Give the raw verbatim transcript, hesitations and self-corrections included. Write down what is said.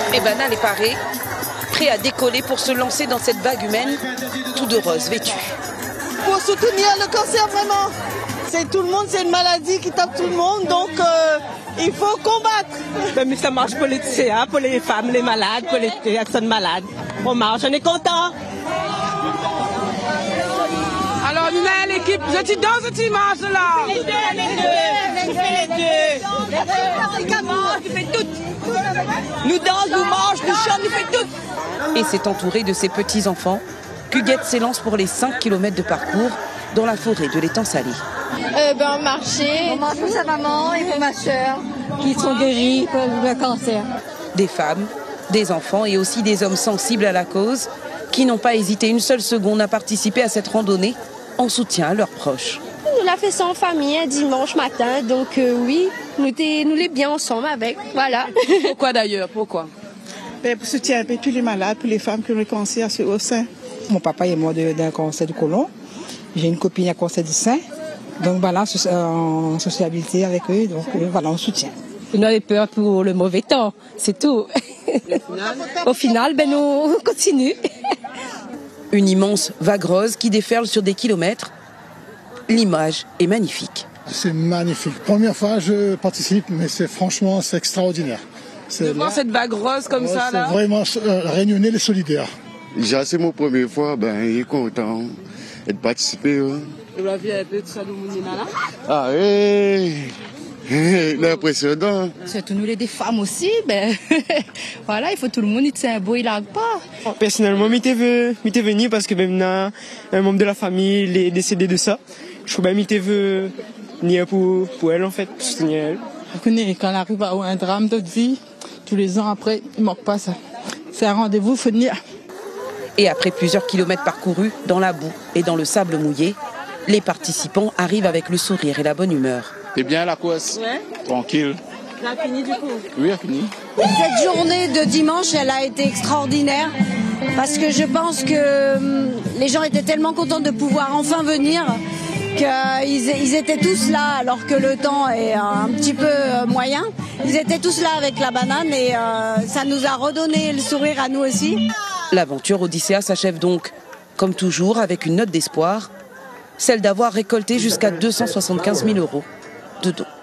Et Banal est paré, prêt à décoller pour se lancer dans cette vague humaine, tout de rose vêtu. Pour soutenir le cancer, vraiment, c'est tout le monde, c'est une maladie qui tape tout le monde, donc euh, il faut combattre. Mais ça marche pour les, hein, pour les femmes, les malades, pour les personnes malades. On marche, on est content. Alors, nous avons l'équipe, je suis dans ce dimanche là. Les deux, les deux, les deux. Nous dansons, nous mangeons, nous chantons, nous faisons tout. Et c'est entouré de ses petits-enfants qu'Huguette s'élance pour les cinq kilomètres de parcours dans la forêt de l'étang salé. Euh, ben, on marchait. On marche pour sa maman et pour ma soeur qui sont guéris de cancer. Des femmes, des enfants et aussi des hommes sensibles à la cause qui n'ont pas hésité une seule seconde à participer à cette randonnée en soutien à leurs proches. On l'a fait ça en famille un dimanche matin, donc euh, oui, nous, nous les bien ensemble avec, voilà. Pourquoi d'ailleurs? Pourquoi? Ben, pour soutenir tous les malades, pour les femmes qui ont le cancer au sein. Mon papa est mort d'un cancer du côlon. J'ai une copine qui a un cancer du sein. Donc voilà, en sociabilité avec eux, donc voilà, on soutient. On avait peur pour le mauvais temps, c'est tout. Au final, ben, on continue. Une immense vague rose qui déferle sur des kilomètres. L'image est magnifique. C'est magnifique. Première fois je participe, mais c'est franchement c'est extraordinaire. De voir cette vague rose comme ouais, ça là. C'est vraiment euh, réunionnais les solidaires. Déjà c'est mon première fois, ben il est content de participer. Hein. Et la vie est un peu de ça de Mounina là. Ah oui. Impressionnant. Surtout nous les des femmes aussi, ben voilà, il faut tout le monde, c'est un beau il a pas. Personnellement, m'étais venu parce que même un membre de la famille il est décédé de ça. Je crois que m'étais venir pour pour elle en fait, pour soutenir elle. Vous connaissez, quand on arrive à un drame de vie, tous les ans après, il ne manque pas ça. C'est un rendez-vous, il faut venir. Et après plusieurs kilomètres parcourus dans la boue et dans le sable mouillé, les participants arrivent avec le sourire et la bonne humeur. C'est bien la course, ouais. Tranquille. Ça a fini du coup? Oui, elle a fini. Cette journée de dimanche, elle a été extraordinaire parce que je pense que hum, les gens étaient tellement contents de pouvoir enfin venir qu'ils ils étaient tous là alors que le temps est un petit peu moyen. Ils étaient tous là avec la banane et euh, ça nous a redonné le sourire à nous aussi. L'aventure Odyssea s'achève donc, comme toujours, avec une note d'espoir, celle d'avoir récolté jusqu'à deux cent soixante-quinze mille euros de dons.